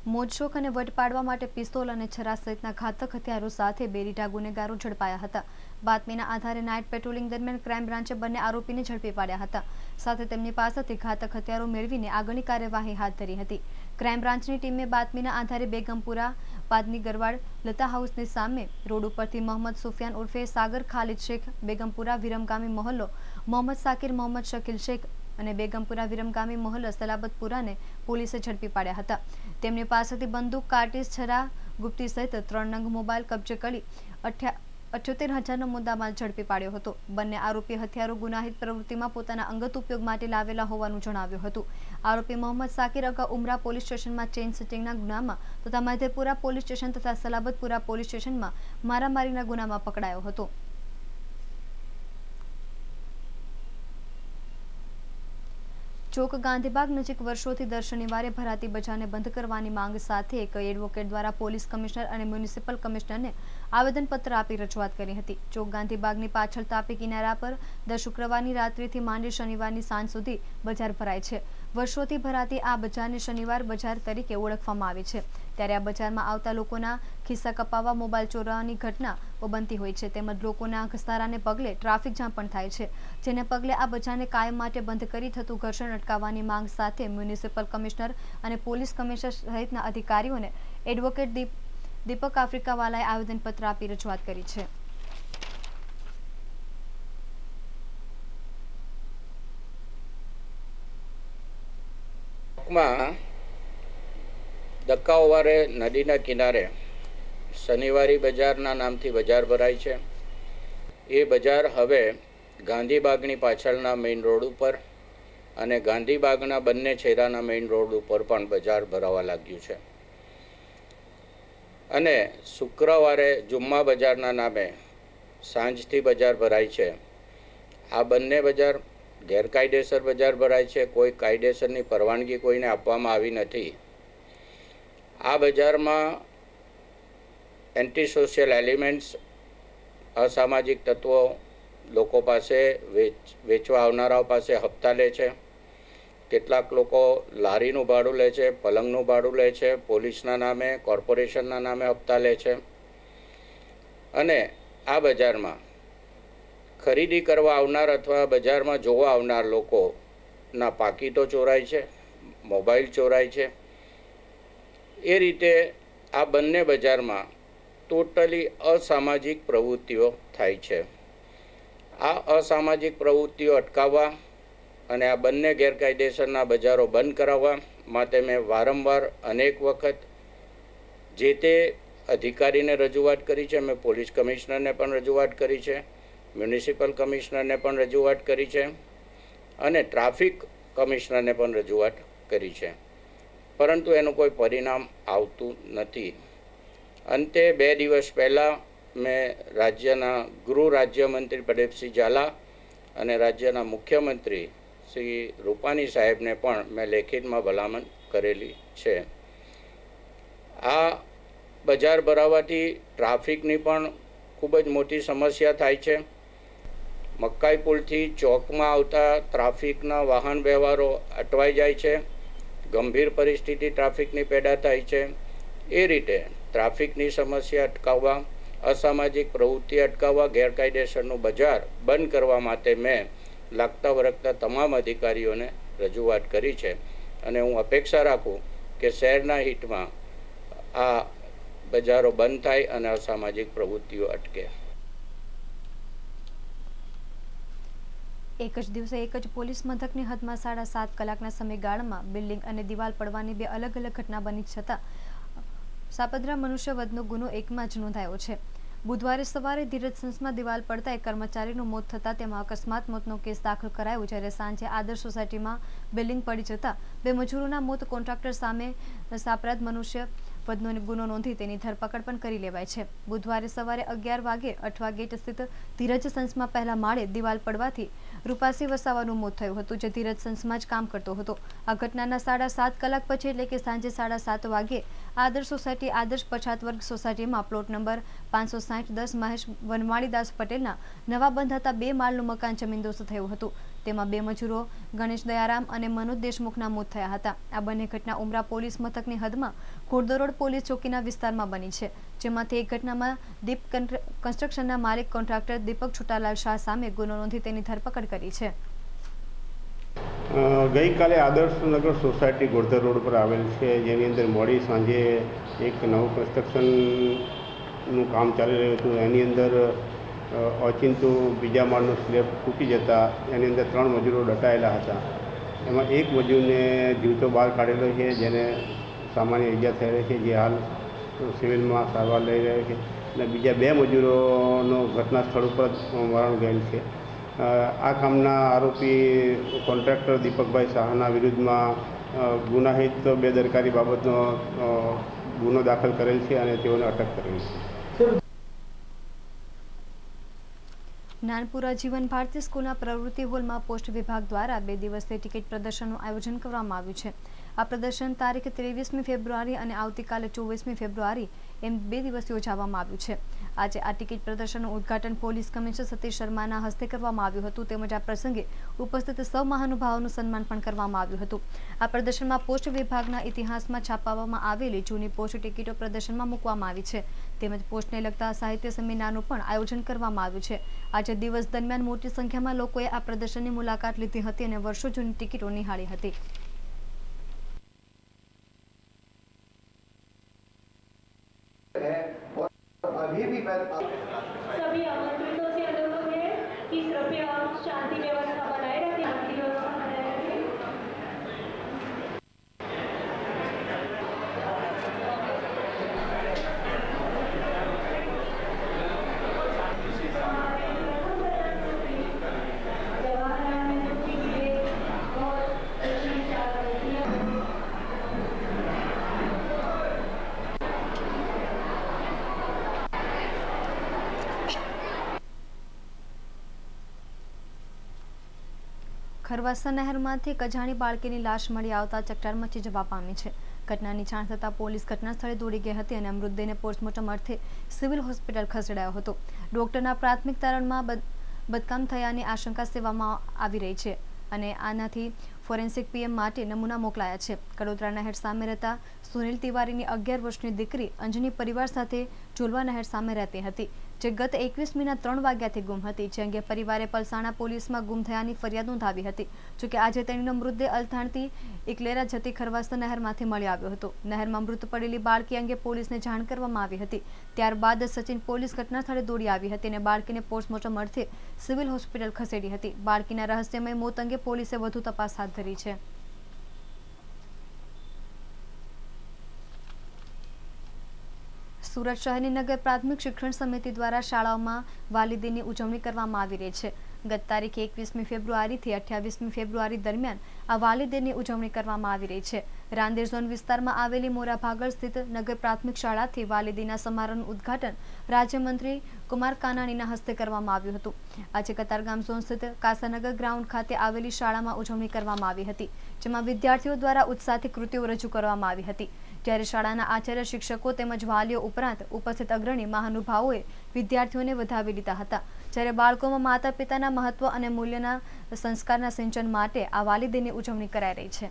મોજશોખ અને વટ પાડવા માટે પિસ્તોલ અને છરા સહિતના ઘાતક હથિયારો સાથે બે રીઢા ગુનેગારો ઝડપાયા હતા. બાતમીના આધારે નાઇટ પેટ્રોલિંગ દરમિયાન ક્રાઇમ બ્રાન્ચે બંને આરોપીને ઝડપી પાડ્યા હતા. સાથે તેમની પાસેથી ઘાતક હથિયારો મેળવીને આગળની કાર્યવાહી હાથ ધરી હતી. ક્રાઇમ બ્રાન્ચની ટીમે બાતમીના આધારે બેગમપુરા પાદની ગરવાડ લતા હાઉસની સામે રોડ ઉપરથી મોહમ્મદ સુફિયાન ઉર્ફે સાગર ખાલિદ શેખ, બેગમપુરા વિરમગામી મોહલ્લો મોહમ્મદ સાકિર મોહમ્મદ શકીલ શેખ અને બેગમપુરા વિરમગામી મોહલ્લો સલાબતપુરાને પોલીસે ઝડપી પાડ્યા હતા. તેમની પાસેથી બંદૂક, કાર્ટીસ, છરા, ગુપ્તી સહિત ત્રણ નંગ મોબાઈલ કબજે કરી અઠ્યોતેર હજારનો મુદ્દામાલ ઝડપી પાડ્યો હતો. બંને આરોપી હથિયારો ગુનાહિત પ્રવૃત્તિમાં પોતાના અંગત ઉપયોગ માટે લાવેલા હોવાનું જણાવ્યું હતું. આરોપી મોહમ્મદ સાકિર અગાઉ ઉમરા પોલીસ સ્ટેશનમાં ચેઇન સિટિંગના ગુનામાં તથા મધેપુરા પોલીસ સ્ટેશન તથા સલાબતપુરા પોલીસ સ્ટેશનમાં મારામારીના ગુનામાં પકડાયો હતો. ચોક ગાંધીબાગ નજીક વર્ષોથી દર શનિવારે ભરાતી બજારને બંધ કરવાની માંગ સાથે એક એડવોકેટ દ્વારા પોલીસ કમિશનર અને મ્યુનિસિપલ કમિશનરને આવેદનપત્ર આપી રજૂઆત કરી હતી. ચોક ગાંધીબાગની પાછળ તાપી કિનારા પર દર શુક્રવારની રાત્રિથી માંડી શનિવારની સાંજ સુધી બજાર ભરાય છે. વર્ષોથી ભરાતી આ બજારને શનિવાર બજાર તરીકે ઓળખવામાં આવે છે. ત્યારે આ બજારમાં આવતા લોકોના ખિસ્સા કપાવવા, મોબાઈલ ચોરાવાની ઘટનાઓ બનતી હોય છે. તેમજ લોકોના ઘસારાને પગલે ટ્રાફિક જામ પણ થાય છે. જેને પગલે આ બજારને કાયમ માટે બંધ કરી થતું ઘર્ષણ અટકાવવાની માંગ સાથે મ્યુનિસિપલ કમિશનર અને પોલીસ કમિશનર સહિતના અધિકારીઓને એડવોકેટ દીપક આફ્રિકાવાલાએ આવેદનપત્ર આપી રજૂઆત કરી છે. દક્કાઓવારે નદીના કિનારે શનિવારી બજારના નામથી બજાર ભરાય છે. એ બજાર હવે ગાંધીબાગની પાછળના મેઇન રોડ ઉપર અને ગાંધીબાગના બંને છેડાના મેઇન રોડ ઉપર પણ બજાર ભરાવા લાગ્યું છે. અને શુક્રવારે જુમ્મા બજારના નામે સાંજથી બજાર ભરાય છે. આ બંને બજાર ગેરકાયદેસર બજાર ભરાય છે. કોઈ કાયદેસરની પરવાનગી કોઈને આપવામાં આવી નથી. આ બજારમાં એન્ટી સોશિયલ એલિમેન્ટ્સ, અસામાજિક તત્વો લોકો પાસે વેચ વેચવા આવનારાઓ પાસે હપ્તા લે છે. કેટલાક લોકો લારીનું ભાડું લે છે, પલંગનું ભાડું લે છે, પોલીસના નામે, કોર્પોરેશનના નામે હપ્તા લે છે. અને આ બજારમાં ખરીદી કરવા આવનાર અથવા બજારમાં જોવા આવનાર લોકોના પાકીટો ચોરાય છે, મોબાઈલ ચોરાય છે. એ રીતે આ બંને બજારમાં ટોટલી અસામાજિક પ્રવૃત્તિઓ થાય છે. આ અસામાજિક પ્રવૃત્તિઓ અટકાવવા અને આ બંને ગેરકાયદેસરના બજારો બંધ કરાવવા માટે મેં વારંવાર અનેક વખત જે તે અધિકારીને રજૂઆત કરી છે. મેં પોલીસ કમિશનરને પણ રજૂઆત કરી છે, મ્યુનિસિપલ કમિશનરને પણ રજૂઆત કરી છે અને ટ્રાફિક કમિશનરને પણ રજૂઆત કરી છે. પરંતુ એનું કોઈ પરિણામ આવતું નથી. અંતે બે દિવસ પહેલાં મેં રાજ્યના ગૃહ રાજ્યમંત્રી પ્રદીપસિંહ ઝાલા અને રાજ્યના મુખ્યમંત્રી શ્રી રૂપાણી સાહેબને પણ મેં લેખિતમાં ભલામણ કરેલી છે. આ બજાર ભરાવાથી ટ્રાફિકની પણ ખૂબ જ મોટી સમસ્યા થાય છે. મકાઈ પુલથી ચોકમાં આવતા ટ્રાફિકના વાહન વ્યવહારો અટવાઈ જાય છે. ગંભીર પરિસ્થિતિ ટ્રાફિકની પેદા થાય છે. એ રીતે ટ્રાફિકની સમસ્યા અટકાવવા, અસામાજિક પ્રવૃત્તિ અટકાવવા, ગેરકાયદેસરનું બજાર બંધ કરવા માટે મેં લાગતા વળગતા તમામ અધિકારીઓને રજૂઆત કરી છે. અને હું અપેક્ષા રાખું કે શહેરના હિતમાં આ બજારો બંધ થાય અને અસામાજિક પ્રવૃત્તિઓ અટકે. એક જ દિવસે એક જ પોલીસ મથકની હદમાં સાડા સાત કલાકના સમયગાળામાં બિલ્ડિંગ અને દિવાલ પડવાની બે અલગ અલગ ઘટના બની છતાં સાપદ્રા મનુષ્યવધનો ગુનો એકમાં જ નોંધાયો છે. બુધવારે સવારે ધીરજસંસમાં દિવાલ પડતા એક કર્મચારીનું મોત થતાં તેમાં અકસ્માત મોતનો કેસ દાખલ કરાયો. જ્યારે સાંજે આદર્શ સોસાયટીમાં બિલ્ડિંગ પડી જતા બે મજૂરોના મોત. કોન્ટ્રાક્ટર સામે સાપરાધ મનુષ્ય ઉપજનો ગુનો નોંધી તેની ધરપકડ પણ કરી લેવાય છે। બુધવારે સવારે અગિયાર વાગે અઠવા ગેટ સ્થિત ધીરજ સન્સમાં પહેલા માળે દિવાલ પડવાથી રૂપાસી વસાવાનું મોત થયું હતું, જે ધીરજ સન્સમાં જ કામ કરતો હતો। આ ઘટનાના સાડા સાત કલાક પછી એટલે કે સાંજે સાડા સાત વાગે આદર્શ સોસાયટી આદર્શ પછાત વર્ગ સોસાયટીમાં પ્લોટ નંબર પાંચસો સાઠ દસ મહેશ વનમાળીદાસ પટેલના નવા બંધાતા બે માળનું મકાન જમીનદોસ્ત થયું હતું। તેમાં બે મજૂરો ગણેશ દયારામ અને મનોજ દેશમુખના મોત થયા હતા। આ બંને ઘટના ઉમરા પોલીસ મથકની હદમાં ખોડદરોડ પોલીસ ચોકીના વિસ્તારમાં બની છે, જેમાંથી એક ઘટનામાં દીપ કન્સ્ટ્રક્શનના માલિક કોન્ટ્રાક્ટર દીપક છોટાલાલ શાહ સામે ગુનો નોંધી તેની ધરપકડ કરી છે। ગઈકાલે આદર્શ નગર સોસાયટી ગોરધર રોડ પર આવેલ છે, જેની અંદર મોડી સાંજે એક નવું કન્સ્ટ્રક્શનનું કામ ચાલી રહ્યું હતું। એની અંદર ઓચિંતું બીજા માળનો સ્લેબ તૂટી જતા એની અંદર ત્રણ મજૂરો દટાયેલા હતા। એમાં એક મજૂરને જીવતો બહાર કાઢેલો છે, જેને સામાન્ય ઇજા થઈ રહી છે, જે હાલ સિવિલમાં સારવાર લઈ રહ્યો છે, અને બીજા બે મજૂરોનો ઘટના સ્થળ ઉપર જ મરણ ગયેલ છે। આ કામના આરોપી કોન્ટ્રાક્ટર દીપકભાઈ શાહના વિરુદ્ધમાં ગુનાહિત બેદરકારી બાબતનો ગુનો દાખલ કરેલ છે અને તેઓને અટક કરેલ છે। નાનપુરા જીવન ભારતી સ્કૂલના પ્રવૃત્તિ હોલમાં પોસ્ટ વિભાગ દ્વારા બે દિવસીય ટિકિટ પ્રદર્શનનું આયોજન કરવામાં આવ્યું છે। આ પ્રદર્શન તારીખ ત્રેવીસમી ફેબ્રુઆરી અને આવતીકાલે ચોવીસમી ફેબ્રુઆરી એમ બે દિવસ યોજવામાં આવ્યું છે। આજે આ ટિકિટ પ્રદર્શનનું ઉદ્ઘાટન પોલીસ કમિશનર સતીશ શર્માના હસ્તે કરવામાં આવ્યું હતું, તેમજ આ પ્રસંગે ઉપસ્થિત સૌ મહાનુભાવોનું સન્માન પણ કરવામાં આવ્યું હતું। આ પ્રદર્શનમાં પોસ્ટ વિભાગના ઇતિહાસમાં છાપવામાં આવેલી જૂની પોસ્ટ ટિકિટો પ્રદર્શનમાં મૂકવામાં આવી છે, તેમજ પોસ્ટને લગતા સાહિત્ય સેમિનારનું પણ આયોજન કરવામાં આવ્યું છે। આજે દિવસ દરમિયાન મોટી સંખ્યામાં લોકોએ આ પ્રદર્શનની મુલાકાત લીધી હતી અને વર્ષો જૂની ટિકિટો નિહાળી હતી। अभी भी सभी आमंत्रितों से अनुरोध है कि कृपया शांति व्यवस्था बनाए रखें। शांति व्यवस्था बनाए रखें। ખરવાસા નહેરમાંથી એક અજાણી બાળકીની લાશ મળી આવતા ચકચાર મચી જવા પામી છે। ઘટનાની જાણ થતાં પોલીસ ઘટના સ્થળે દોડી ગઈ હતી અને મૃતદેહને પોસ્ટમોર્ટમ અર્થે સિવિલ હોસ્પિટલ ખસેડાયો હતો। ડોક્ટરના પ્રાથમિક તારણમાં બદકામ થયાની આશંકા સેવામાં આવી રહી છે અને આનાથી ફોરેન્સિક પીએમ માટે નમૂના મોકલાયા છે। કડોદરા નહેર સામે રહેતા સુનિલ તિવારીની અગિયાર વર્ષની દીકરી અંજની પરિવાર સાથે ઝુલવા નહેર સામે રહેતી હતી, જે ગત એકવીસમીના ત્રણ વાગ્યાથી ગુમ હતી, જે અંગે પરિવારે પલસાણા પોલીસમાં ગુમ થયાની ફરિયાદ નોંધાવી હતી। જોકે આજે તેણીનો મૃતદેહ અલથાણથી ઇકલેરા જતી ખરવાસા નહેરમાંથી મળી આવ્યો હતો। નહેરમાં મૃત પડેલી બાળકી અંગે પોલીસને જાણ કરવામાં આવી હતી। ત્યારબાદ સચિન પોલીસ ઘટના સ્થળે દોડી આવી હતી અને બાળકીને પોસ્ટમોર્ટમ અર્થે સિવિલ હોસ્પિટલ ખસેડી હતી। બાળકીના રહસ્યમય મોત અંગે પોલીસે વધુ તપાસ હાથ ધરી છે। સુરત શહેરની નગર પ્રાથમિક શિક્ષણ સમિતિ દ્વારા શાળાઓમાં વાલી દિનની ઉજવણી કરવામાં આવી રહી છે। ગત તારીખ એકવીસમી ફેબ્રુઆરીથી અઠ્યાવીસમી ફેબ્રુઆરી દરમિયાન આ વાલી દિનની ઉજવણી કરવામાં આવી રહી છે। રાંદેર ઝોન વિસ્તારમાં આવેલી મોરા ભાગળ સ્થિત નગર પ્રાથમિક શાળાથી વાલી દિનના સમારોહનું ઉદ્ઘાટન રાજ્યમંત્રી કુમાર કાનાણીના હસ્તે કરવામાં આવ્યું હતું। આજે કતારગામ ઝોન સ્થિત કાસાનગર ગ્રાઉન્ડ ખાતે આવેલી શાળામાં ઉજવણી કરવામાં આવી હતી, જેમાં વિદ્યાર્થીઓ દ્વારા ઉત્સાહથી કૃતિઓ રજૂ કરવામાં આવી હતી, જ્યારે શાળાના આચાર્ય શિક્ષકો તેમજ વાલીઓ ઉપરાંત ઉપસ્થિત અગ્રણી મહાનુભાવોએ વિદ્યાર્થીઓને વધાવી લીધા હતા। જ્યારે બાળકોમાં માતા પિતાના મહત્વ અને મૂલ્યના સંસ્કારના સિંચન માટે આ વાલી દિનની ઉજવણી કરાઈ રહી છે।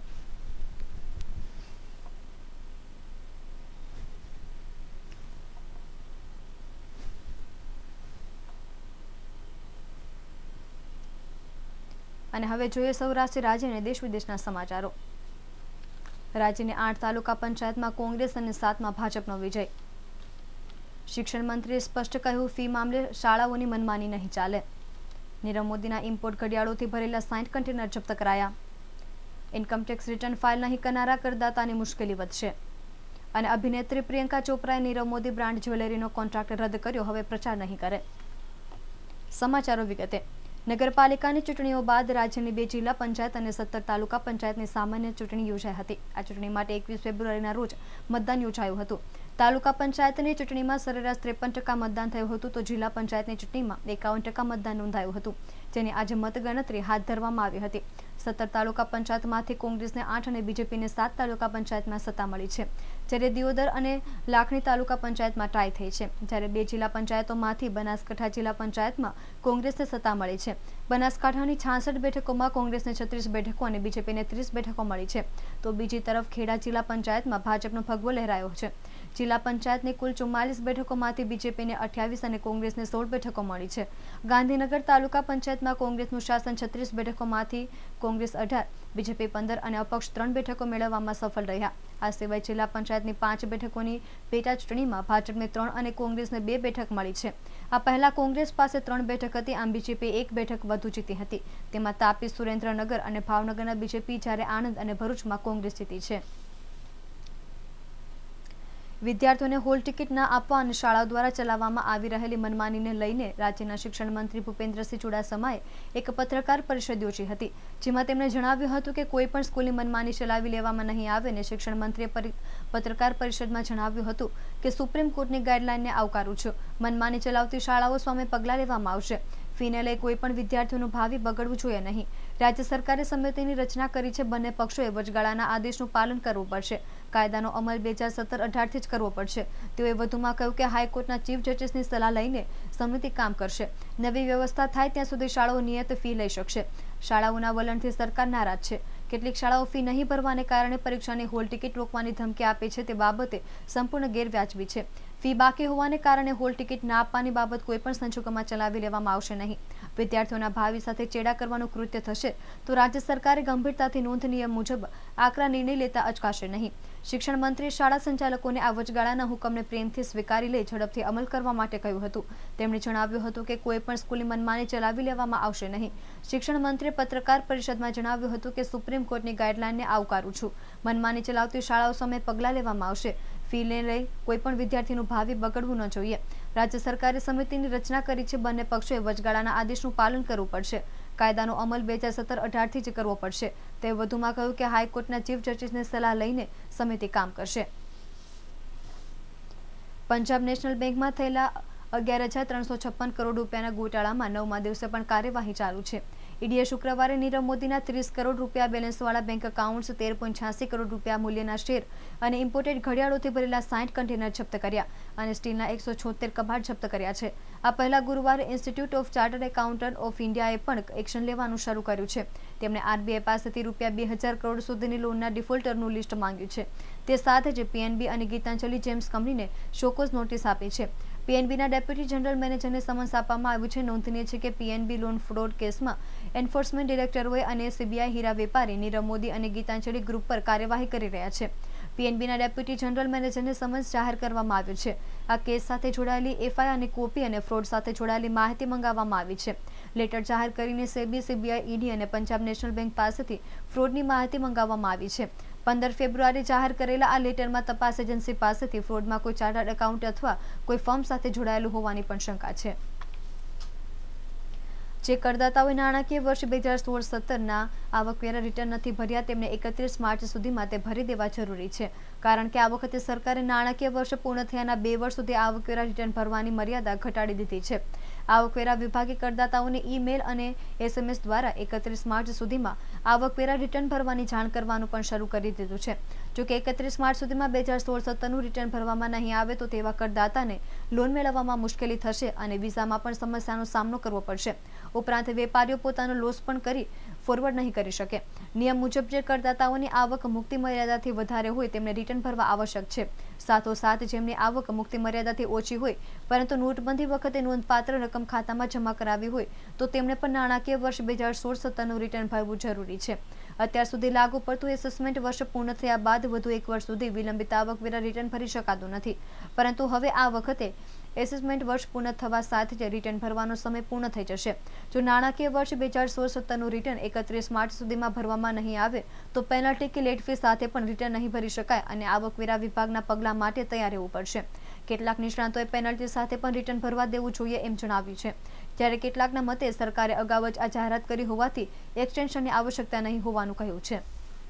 અને હવે જોઈએ સૌરાષ્ટ્ર રાજ્ય અને દેશ વિદેશના સમાચારો। રાજ્યની આઠ તાલુકા પંચાયતમાં કોંગ્રેસ અને સાતમાં ભાજપનો વિજય। શિક્ષણ મંત્રીએ સ્પષ્ટ કહ્યું, ફી મામલે શાળાઓની મનમાની નહીં ચાલે। નીરવ મોદીના ઇમ્પોર્ટ ઘડિયાળોથી ભરેલા સાઠ કન્ટેનર જપ્ત કરાયા। ઇન્કમટેક્સ રિટર્ન ફાઇલ નહીં કરનારા કરદાતાની મુશ્કેલી વધશે। અને અભિનેત્રી પ્રિયંકા ચોપરાએ નીરવ મોદી બ્રાન્ડ જ્વેલરીનો કોન્ટ્રાક્ટ રદ કર્યો, હવે પ્રચાર નહીં કરે। સમાચારો વિગતે। નગરપાલિકાની ચૂંટણીઓ બાદ રાજ્યની બે જિલ્લા પંચાયત અને સત્તર તાલુકા પંચાયતની સામાન્ય ચૂંટણી યોજાઈ હતી. આ ચૂંટણી માટે એકવીસ ફેબ્રુઆરીના રોજ મતદાન યોજાયું હતું. તાલુકા પંચાયતની ચૂંટણીમાં સરેરાશ ત્રેપન ટકા મતદાન થયું હતું, તો જિલ્લા પંચાયતની ચૂંટણીમાં એકાવન ટકા મતદાન નોંધાયું હતું, જેની આજે મતગણતરી હાથ ધરવામાં આવી હતી. સત્તર તાલુકા પંચાયતમાંથી કોંગ્રેસને આઠ અને બીજેપીને સાત તાલુકા પંચાયતમાં સત્તા મળી છે, જ્યારે દિયોદર અને લાખણી તાલુકા પંચાયતમાં ટાઈ થઈ છે. જ્યારે બે જિલ્લા પંચાયતોમાંથી બનાસકાંઠા જિલ્લા પંચાયતમાં કોંગ્રેસને સત્તા મળી છે. બનાસકાંઠાની છાસઠ બેઠકોમાં કોંગ્રેસને છત્રીસ બેઠકો અને બીજેપીને ત્રીસ બેઠકો મળી છે, તો બીજી તરફ ખેડા જિલ્લા પંચાયતમાં ભાજપનો ભગવો લહેરાયો છે. જિલ્લા પંચાયતની કુલ ચુમ્માલીસ બેઠકોમાંથી બીજેપીને અઠ્યાવીસ અને કોંગ્રેસને સોળ બેઠકો મળી છે. ગાંધીનગર તાલુકા પંચાયતમાં કોંગ્રેસનું શાસન છત્રીસ બેઠકોમાંથી કોંગ્રેસ અઢાર, બીજેપી પંદર અને અપક્ષ ત્રણ બેઠકો મેળવવામાં સફળ રહ્યા. આ સિવાય જિલ્લા પંચાયતની પાંચ બેઠકોની પેટા ચૂંટણીમાં ભાજપને ત્રણ અને કોંગ્રેસને બે બેઠક મળી છે. આ પહેલા કોંગ્રેસ પાસે ત્રણ બેઠક હતી, આમ બીજેપી એક બેઠક વધુ જીતી હતી. તેમાં તાપી, સુરેન્દ્રનગર અને ભાવનગરના બીજેપી, જ્યારે આણંદ અને ભરૂચમાં કોંગ્રેસ જીતી છે. વિદ્યાર્થીઓને હોલ ટિકિટ ન આપવા અને શાળાઓ દ્વારા ચલાવવામાં આવી રહેલી મનમાનીને લઈને રાજ્યના શિક્ષણ મંત્રી ભૂપેન્દ્રસિંહ ચુડાસમાએ એક પત્રકાર પરિષદ યોજી હતી, જેમાં તેમણે જણાવ્યું હતું કે કોઈ પણ સ્કૂલની મનમાની ચલાવી લેવામાં નહીં આવે. અને શિક્ષણ મંત્રીએ પત્રકાર પરિષદમાં જણાવ્યું હતું કે સુપ્રીમ કોર્ટની ગાઈડલાઈનને આવકારું છું. મનમાની ચલાવતી શાળાઓ સામે પગલાં લેવામાં આવશે. ફીને લઈ કોઈ પણ વિદ્યાર્થીઓનું ભાવિ બગડવું જોઈએ નહીં. રાજ્ય સરકારે સમિતિની રચના કરી છે. બંને પક્ષોએ વચગાળાના આદેશનું પાલન કરવું પડશે. કાયદાનો અમલ બે હજાર સત્તર અઢારથી જ કરવો પડશે. તેઓએ વધુમાં કહ્યું કે હાઈકોર્ટના ચીફ જસ્ટિસની સલાહ લઈને સમિતિ કામ કરશે. નવી વ્યવસ્થા થાય ત્યાં સુધી શાળાઓ નિયત ફી લઈ શકશે. શાળાઓના વલણથી સરકાર નારાજ છે. કેટલીક શાળાઓ ફી નહીં ભરવાને કારણે પરીક્ષાની હોલ ટિકિટ રોકવાની ધમકી આપે છે, તે બાબતે સંપૂર્ણ ગેરવ્યાજબી છે. ફી બાકી હોવાને કારણે હોલ ટિકિટ ના આપવાની બાબત કોઈ પણ સંજોગોમાં ચલાવી લેવામાં આવશે નહીં. વિદ્યાર્થીઓના ભાવિ સાથે ચેડા કરવાનું કૃત્ય થશે તો રાજ્ય સરકારે ગંભીરતાથી નોંધ નિયમ મુજબ આકરા નિર્ણય લેતા અચકાશે નહીં. શિક્ષણ મંત્રીએ શાળા સંચાલકોને આ વચગાળાના હુકમને પ્રેમથી સ્વીકારી લઈ ઝડપથી અમલ કરવા માટે કહ્યું હતું. તેમણે જણાવ્યું હતું કે કોઈ પણ સ્કૂલની મનમાની ચલાવી લેવામાં આવશે નહીં. શિક્ષણ મંત્રીએ પત્રકાર પરિષદમાં જણાવ્યું હતું કે સુપ્રીમ કોર્ટની ગાઈડલાઈનને આવકારું છું. મનમાની ચલાવતી શાળાઓ સામે પગલાં લેવામાં આવશે. ફીને લઈ કોઈ પણ વિદ્યાર્થીનું ભાવિ બગડવું ન જોઈએ. રાજ્ય સરકારે સમિતિની રચના કરી છે. બંને પક્ષોએ વચગાળાના આદેશનું પાલન કરવું પડશે. કાયદાનો અમલ બે હજાર સત્તર અઢારથી જ કરવો પડશે. તે વધુમાં કહ્યું કે હાઈકોર્ટના ચીફ જસ્ટિસની સલાહ લઈને સમિતિ કામ કરશે. પંજાબ નેશનલ બેંકમાં થયેલા અગિયાર હજાર ત્રણસો છપ્પન કરોડ રૂપિયાના ગોટાળામાં નવમા દિવસે પણ કાર્યવાહી ચાલુ છે. ઈડીએ શુક્રવારે નીરવ મોદીના ત્રીસ કરોડ રૂપિયા બેલેન્સવાળા બેંક એકાઉન્ટ્સ, તેર પોઈન્ટ છ્યાસી કરોડ રૂપિયા મૂલ્યના શેર અને ઇમ્પોર્ટેડ ઘડિયાળોથી ભરેલા સાઠ કન્ટેનર જપ્ત કર્યા અને સ્ટીલના એકસો છોતેર કબાટ જપ્ત કર્યા છે. આ પહેલા ગુરુવારે institute of chartered accountant of ઇન્ડિયાએ પણ એક્શન લેવાનું શરૂ કર્યું છે. તેમણે આરબીઆઈ પાસેથી રૂપિયા બે હજાર કરોડ સુધીની લોનના ડિફોલ્ટરનું લિસ્ટ માંગ્યું છે. તે સાથે જ પીએનબી અને ગીતાંજલિ જેમ્સ કંપનીને શોકોઝ નોટિસ આપી છે. પીએનબીના ડેપ્યુટી જનરલ મેનેજરને સમન્સ આપવામાં આવ્યું છે. નોંધનીય છે કે પીએનબી લોન ફ્રોડ કેસમાં એન્ફોર્સમેન્ટ ડિરેક્ટરોએ અને સીબીઆઈ હીરા વેપારી, નીરવ મોદી અને ગીતાંજલિ ગ્રુપ પર કાર્યવાહી કરી રહ્યા છે. પીએનબીના ડેપ્યુટી જનરલ મેનેજરને સમન્સ જાહેર કરવામાં આવ્યું છે. આ કેસ સાથે જોડાયેલી એફઆઈઆર અને કોપી અને ફ્રોડ સાથે જોડાયેલી માહિતી મંગાવવામાં આવી છે. લેટર જાહેર કરીને સેબી, સીબીઆઈ, ઈડી અને પંજાબ નેશનલ બેંક પાસેથી ફ્રોડની માહિતી મંગાવવામાં આવી છે. પંદર ફેબ્રુઆરી જાહેર કરેલા આ લેટરમાં તપાસ એજન્સી પાસેથી ફ્રોડમાં કોઈ ચાર્ટર્ડ એકાઉન્ટ અથવા કોઈ ફર્મ સાથે જોડાયેલું હોવાની પણ શંકા છે. જે કરદાતાઓએ નાણાકીય વર્ષ બે હજાર સોળ સત્તરના આવકવેરા રિટર્ન નથી ભર્યા તેમને એકત્રીસ માર્ચ સુધીમાં તે ભરી દેવા જરૂરી છે. કારણ કે આ વખતે સરકારે નાણાકીય વર્ષ પૂર્ણ થયાના બે વર્ષ સુધી આવકવેરા રિટર્ન ભરવાની મર્યાદા ઘટાડી દીધી છે. આવકવેરા વિભાગે કરદાતાઓને ઈ-મેલ અને એસએમએસ દ્વારા એકત્રીસ માર્ચ સુધીમાં આવકવેરા રિટર્ન ભરવાની જાણ કરવાનું પણ શરૂ કરી દીધું છે. જોકે એકત્રીસ માર્ચ સુધીમાં બે હજાર સોળ સત્તરનું રિટર્ન ભરવામાં નહીં આવે તો તેવા કરદાતાને લોન મેળવવામાં મુશ્કેલી થશે અને વિઝામાં પણ સમસ્યાનો સામનો કરવો પડશે. ઉપરાંત વેપારીઓ પોતાનો લોસ પણ કરી ફોરવર્ડ નહીં કરી શકે. નિયમ મુજબ જે કરદાતાઓની આવક મુક્તિ મર્યાદાથી વધારે હોય તેમને રિટર્ન ભરવા આવશ્યક છે. સાથોસાથ જેમની આવક મુક્તિ મર્યાદાથી ઓછી હોય પરંતુ નોટબંધી વખતે નોંધપાત્ર રકમ ખાતામાં જમા કરાવી હોય તો તેમણે પણ નાણાકીય વર્ષ બે હજાર સોળ સત્તરનું રિટર્ન ભરવું જરૂરી છે. અત્યાર સુધી લાગુ પડતું એસેસમેન્ટ વર્ષ પૂર્ણ થયા બાદ વધુ એક વર્ષ સુધી વિલંબિત આવકવેરા રિટર્ન ભરી શકાતું નથી. પરંતુ હવે આ વખતે એસેસમેન્ટ વર્ષ પૂર્ણ થવા સાથે જ રિટર્ન ભરવાનો સમય પૂર્ણ થઈ જશે. જો નાણાકીય વર્ષ બે હજાર સોળ સત્તરનું રિટર્ન એકત્રીસ માર્ચ સુધીમાં ભરવામાં નહીં આવે તો પેનલ્ટી કે લેટ ફી સાથે પણ રિટર્ન નહીં ભરી શકાય અને આવકવેરા વિભાગના પગલાં માટે તૈયાર રહેવું પડશે. કેટલાક નિષ્ણાતોએ પેનલ્ટી સાથે પણ રિટર્ન ભરવા દેવું જોઈએ એમ જણાવ્યું છે, જ્યારે કેટલાકના મતે સરકારે અગાઉ જ આ જાહેરાત કરી હોવાથી એક્સટેન્શનની આવશ્યકતા નહીં હોવાનું કહ્યું છે।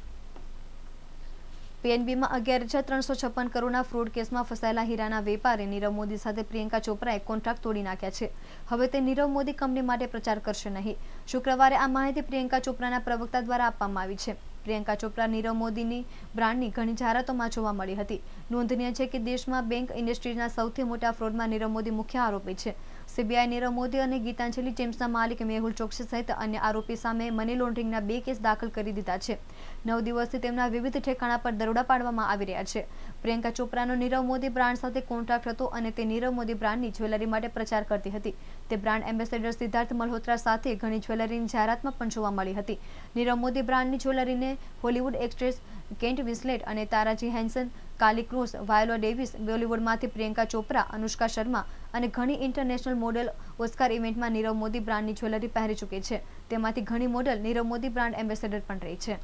પીએનબીમાં અગિયાર હજાર ત્રણસો છપ્પન કરોડના ફ્રોડ કેસમાં ફસાયેલા હીરાના વેપારી નીરવ મોદી સાથે પ્રિયંકા ચોપરાએ કોન્ટ્રાક્ટ તોડી નાખ્યા છે। હવે તે નીરવ મોદી કંપની માટે પ્રચાર કરશે નહીં। શુક્રવારે આ માહિતી પ્રિયંકા ચોપરાના પ્રવક્તા દ્વારા આપવામાં આવી છે। પ્રિયંકા ચોપરા નીરવ મોદીની બ્રાન્ડની ઘણી જાહેરાતોમાં જોવા મળી હતી। નોંધનીય છે કે દેશમાં બેંક ઇન્ડસ્ટ્રીના સૌથી મોટા ફ્રોડમાં નીરવ મોદી મુખ્ય આરોપી છે। સીબીઆઈ નીરવ મોદી અને ગીતાંજલિ જેમ્સના માલિક મેહુલ ચોકસી સહિત અન્ય આરોપી સામે મની લોન્ડરિંગના બે કેસ દાખલ કરી દીધા છે। નવ દિવસથી તેમના વિવિધ ઠેકાણા પર દરોડા પાડવામાં આવી રહ્યા છે। પ્રિયંકા ચોપરાનો નીરવ મોદી બ્રાન્ડ સાથે કોન્ટ્રાક્ટ હતો અને તે નીરવ મોદી બ્રાન્ડની જ્વેલરી માટે પ્રચાર કરતી હતી। તે બ્રાન્ડ એમ્બેસેડર સિદ્ધાર્થ મલ્હોત્રા સાથે ઘણી જ્વેલરીની જાહેરાતમાં પણ જોવા મળી હતી। નીરવ મોદી બ્રાન્ડની જ્વેલરીને હોલિવૂડ એક્ટ્રેસ કેન્ટ વિન્સલેટ અને તારાજી હેન્સન, કાલી ક્રૂઝ, વાયોલા ડેવિસ, બોલિવૂડમાંથી પ્રિયંકા ચોપરા, અનુષ્કા શર્મા અને ઘણી ઇન્ટરનેશનલ મોડેલ ઓસ્કાર ઇવેન્ટમાં નીરવ મોદી બ્રાન્ડની જ્વેલરી પહેરી ચૂકી છે। તેમાંથી ઘણી model Nirav Modi brand ambassador પણ રહી છે।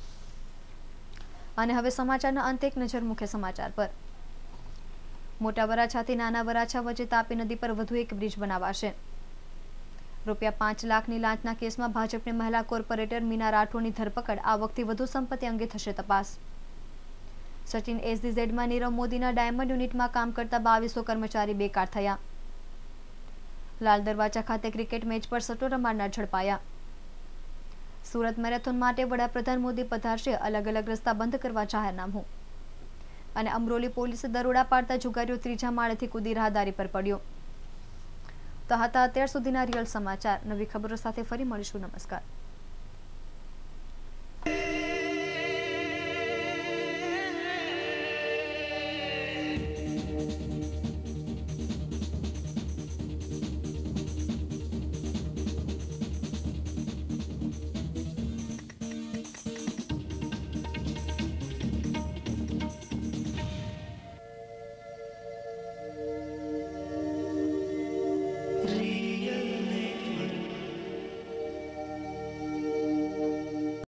અને હવે સમાચારના અંતે એક નજર મુખ્ય સમાચાર પર। મોટા વરાછાથી નાના વરાછા વચ્ચે તાપી નદી પર વધુ એક બ્રિજ બનાવાશે। રૂપિયા પાંચ લાખની લાંચના કેસમાં ભાજપની મહિલા કોર્પોરેટર મીના રાઠોડની ધરપકડ। આ વખતે વધુ સંપત્તિ અંગે થશે તપાસ। સચિન એસડીઝેડમાં નીરવ મોદીના ડાયમંડ યુનિટમાં કામ કરતા બાવીસો કર્મચારી બેકાર થયા। લાલ દરવાજા ખાતે ક્રિકેટ મેચ પર સટ્ટો રમાડનાર ઝડપાયા। સુરત મેરેથોન માટે વડાપ્રધાન મોદી પધારશે, અલગ અલગ રસ્તા બંધ કરવા જાહેરનામું। અને અમરોલી પોલીસે દરોડા પાડતા જુગારીઓ ત્રીજા માળેથી કૂદી રાહદારી પર પડ્યો। તો હતા અત્યાર સુધીના રિયલ સમાચાર। નવી ખબરો સાથે ફરી મળીશું। નમસ્કાર।